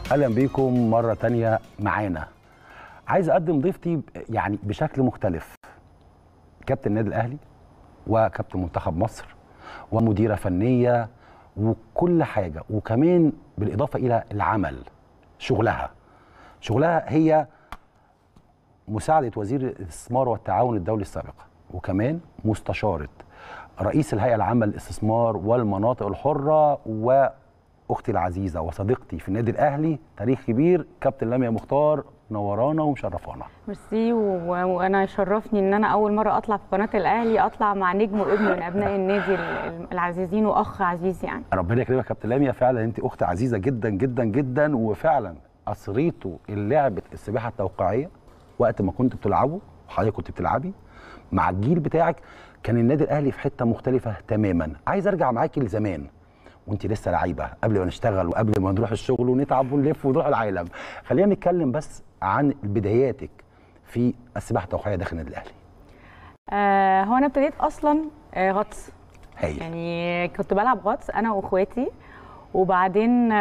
اهلا بيكم مره تانية معانا. عايز اقدم ضيفتي يعني بشكل مختلف، كابتن النادي الاهلي وكابتن منتخب مصر ومديره فنيه وكل حاجه، وكمان بالاضافه الى العمل. شغلها هي مساعده وزير الاستثمار والتعاون الدولي السابقه، وكمان مستشاره رئيس الهيئه العامه للاستثمار والمناطق الحره، واختي العزيزه وصديقتي في النادي الاهلي تاريخ كبير كابتن لميا مختار. نورانا ومشرفانا. ميرسي، وانا يشرفني ان انا اول مره اطلع في قناه الاهلي، اطلع مع نجم وابن من ابناء النادي العزيزين واخ عزيز يعني. ربنا يكرمك كابتن لميا، فعلا انت اخت عزيزه جدا جدا جدا، وفعلا اثريتوا لعبه السباحه التوقيعيه وقت ما كنت بتلعبوا وحضرتك كنت بتلعبي مع الجيل بتاعك. كان النادي الاهلي في حته مختلفه تماما. عايز ارجع معاكي لزمان وانت لسه لعيبه، قبل ما نشتغل وقبل ما نروح الشغل ونتعب ونلف ونروح العالم. خلينا نتكلم بس عن بداياتك في السباحه التوقيعيه داخل النادي الاهلي. هو انا ابتديت اصلا غطس. هايل. يعني كنت بلعب غطس انا واخواتي، وبعدين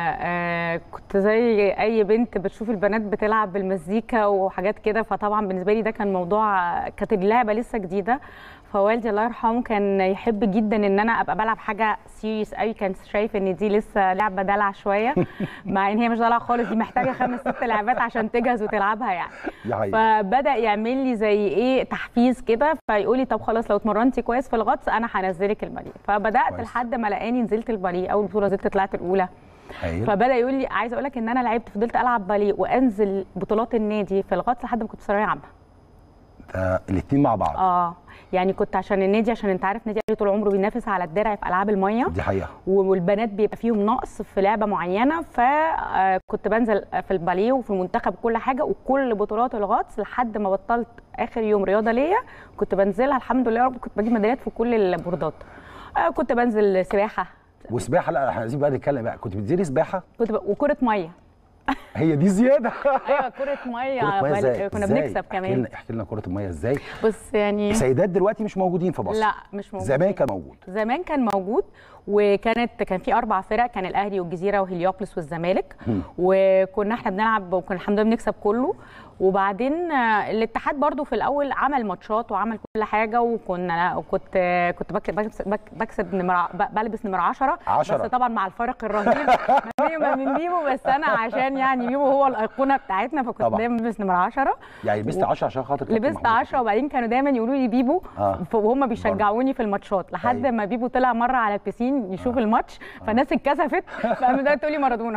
كنت زي اي بنت بتشوف البنات بتلعب بالمزيكا وحاجات كده، فطبعا بالنسبه لي ده كان موضوع، كانت اللعبه لسه جديده. فوالدي الله يرحمه كان يحب جدا ان انا ابقى بلعب حاجه سيريس قوي، كان شايف ان دي لسه لعبه دلع شويه مع ان هي مش دلع خالص، دي محتاجه 5-6 لعبات عشان تجهز وتلعبها يعني. فبدا يعمل لي زي ايه تحفيز كده، فيقول لي طب خلاص لو اتمرنتي كويس في الغطس انا هنزلك الباليه. فبدات كويس. لحد ما لقاني نزلت الباليه، اول بطوله نزلت طلعت الاولى. فبدا يقول لي عايزه اقول لك ان انا لعبت، فضلت العب باليه وانزل بطولات النادي في الغطس لحد ما كنت في ثانويه عامه. ده الاثنين مع بعض. يعني كنت عشان النادي، عشان انت عارف النادي طول عمره بينافس على الدرع في العاب الميه، دي حقيقه، والبنات بيبقى فيهم نقص في لعبه معينه، فكنت بنزل في الباليه وفي المنتخب كل حاجه وكل بطولات الغطس لحد ما بطلت اخر يوم رياضه ليا كنت بنزلها الحمد لله يا رب، كنت بجيب ميداليات في كل البوردات. كنت بنزل سباحه. وسباحه، لا احنا عايزين بقى نتكلم بقى، كنت بتنزلي سباحه؟ كنت وكره ميه. هي دي زياده. ايوه كره ميه كنا بنكسب كمان. احكي لنا كره الميه ازاي. بص يعني سيدات دلوقتي مش موجودين في مصر. لا مش موجود. زمان كان موجود. كان في 4 فرق، كان الاهلي والجزيره وهليوبلس والزمالك، وكنا احنا بنلعب وكنا الحمد لله بنكسب كله. وبعدين الاتحاد برضو في الاول عمل ماتشات وعمل كل حاجه، كنت بكسب بلبس نمره 10 بس طبعا مع الفرق الرهيب من بيبو، بس انا عشان يعني بيبو هو الايقونه بتاعتنا فكنت دايما بلبس نمره 10. يعني لبست 10 عشان خاطر لبست 10 وبعدين كانوا دايما يقولوا لي بيبو وهم بيشجعوني في الماتشات لحد ما بيبو طلع مره على البسين يشوف الماتش، فالناس اتكسفت فقامت ده تقول لي مارادونا.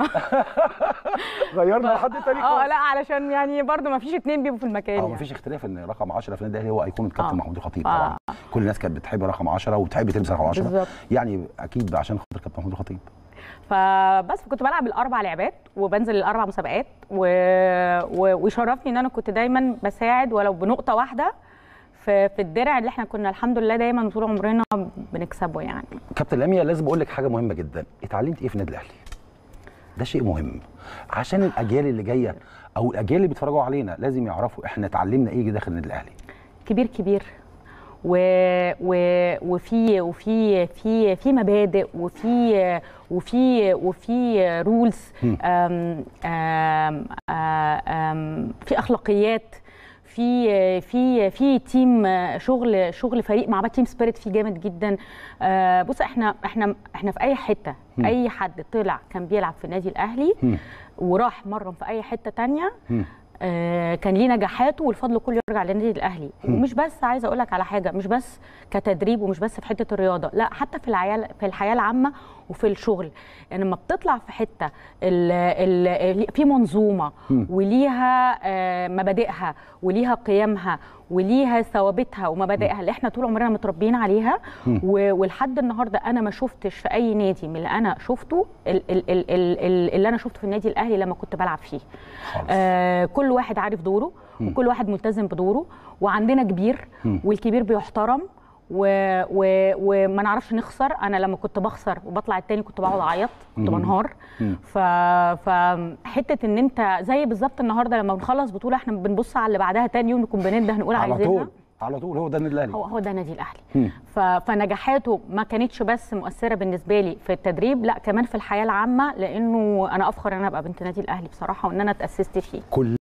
غيرنا لحد تاني لا علشان يعني برضو ما فيش 2 بيبقوا في المكان. يعني ما فيش اختلاف ان رقم 10 في النادي الاهلي هو ايقونه كابتن محمود الخطيب. طبعا كل الناس كانت بتحب رقم 10 وبتحب تلبس رقم 10 بالزبط. يعني اكيد عشان خاطر كابتن محمود الخطيب. فبس كنت بلعب ال4 لعبات وبنزل ال4 مسابقات ويشرفني ان انا كنت دايما بساعد ولو بنقطه واحده في الدرع اللي احنا كنا الحمد لله دايما طول عمرنا بنكسبه يعني. كابتن لميا لازم اقول لك حاجه مهمه جدا، اتعلمت ايه في النادي الاهلي؟ ده شيء مهم عشان الاجيال اللي جايه او الاجيال اللي بيتفرجوا علينا لازم يعرفوا احنا اتعلمنا ايه داخل النادي الاهلي. كبير وفي مبادئ وفي رولز، في اخلاقيات، في تيم شغل فريق مع بعض، تيم سبيريت فيه جامد جدا. بص احنا في اي حته، اي حد طلع كان بيلعب في النادي الاهلي وراح مرن في اي حته تانية كان ليه نجاحاته والفضل كله يرجع للنادي الاهلي. ومش بس عايزه اقول لك على حاجه، مش بس كتدريب ومش بس في حته الرياضه، لا حتى في الحياه العامه وفي الشغل. يعني لما بتطلع في حته في منظومه وليها مبادئها وليها قيمها وليها ثوابتها ومبادئها اللي احنا طول عمرنا متربيين عليها، ولحد النهارده انا ما شفتش في اي نادي من اللي انا شفته اللي انا شفته في النادي الاهلي لما كنت بلعب فيه. كل واحد عارف دوره وكل واحد ملتزم بدوره، وعندنا كبير والكبير بيحترم وما نعرفش نخسر. انا لما كنت بخسر وبطلع التاني كنت بقعد اعيط، كنت بنهار. فحته ان انت زي بالظبط النهارده لما بنخلص بطوله احنا بنبص على اللي بعدها تاني يوم نكون بننده نقول عايزينها على طول هو ده النادي الاهلي. هو ده النادي الاهلي. فنجاحاته ما كانتش بس مؤثره بالنسبه لي في التدريب، لا كمان في الحياه العامه، لانه انا افخر ان انا ابقى بنت نادي الاهلي بصراحه، وان انا اتاسست فيه.